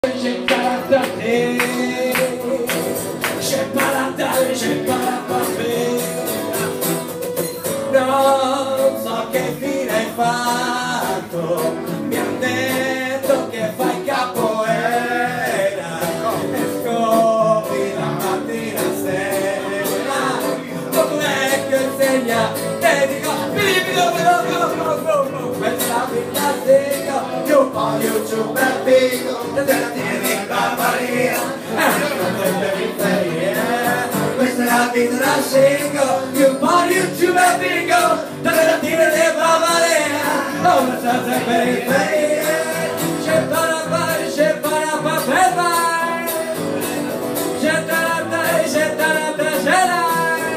J'ai pas tardé, j'ai pas la tale, j'ai pas la papera. Non so che fine hai fatto, mi han detto che fai capoeira e scopri la mattina a sera. Come che insegna, e dico, questa vita dico, io voglio giù per pico. Questa è la vita da single, io voglio giù per bingo, dalle latine le Bavaria, ho una stanza in periferia, c'è parapari, c'è parapapepari, c'è taratari, c'è taratacera,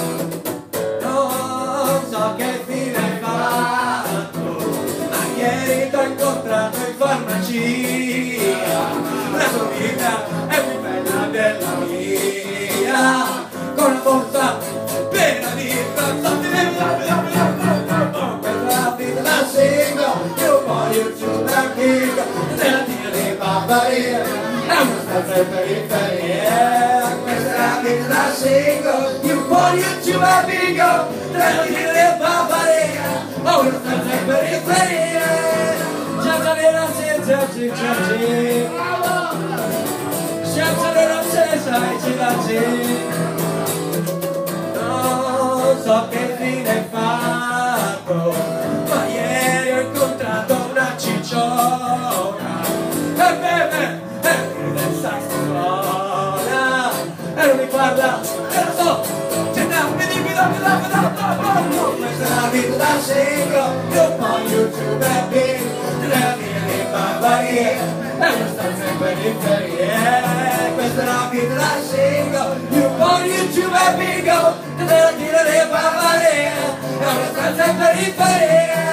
non so che fine hai fatto, ma ieri t'ho incontrato in farmacia. La tua vita è più bella della mia, con la forza piena di canzoni. Questa è la vita da single, io voglio giù da figo, della tina di Bavaria, è una stanza in periferia. Questa è la vita da single, io voglio giù da figo, della tina di Bavaria, ho una stanza in periferia. Senza vera senza cicciaci, senza vera senza cicciaci. Non so che fine hai fatto, ma ieri ho incontrato una cicciona e beve del sax suona e non mi guarda e lo so, c'è da questa è la vita da single, io voglio giù da bingo, della via di Bavaria, è una stanza in periferia. Questa è la vita da single, io voglio giù da bingo, della via di Bavaria, è una stanza in periferia.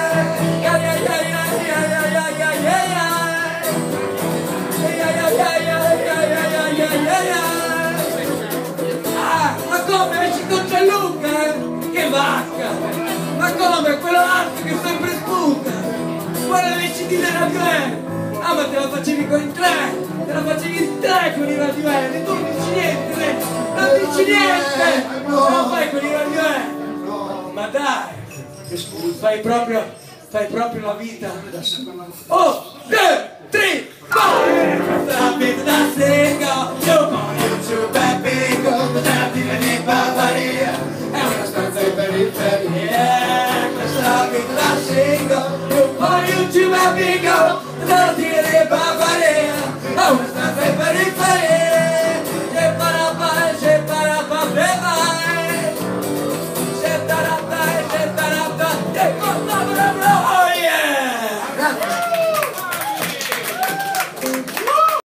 Ma come ci c'è Luca? Che vacca! Ma come quello alto che sempre sputa? Guarda le CD del Radio E! Ah, ma te la facevi con i tre! Te la facevi in tre con i Radio E! E tu non dici niente! Non dici niente! Non fai con i Radio E! Ma dai! Fai proprio la vita! Oh! 2, 3, vai! Questa è la vita da single! Io voglio giù per bingo! Della fine di Bavaria! È una stanza in periferia! Questa è la vita da single! Io voglio giù per bingo! Della fine di Bavaria! È una stanza in periferia! C'è parapà, c'è parapà, c'è tarapà!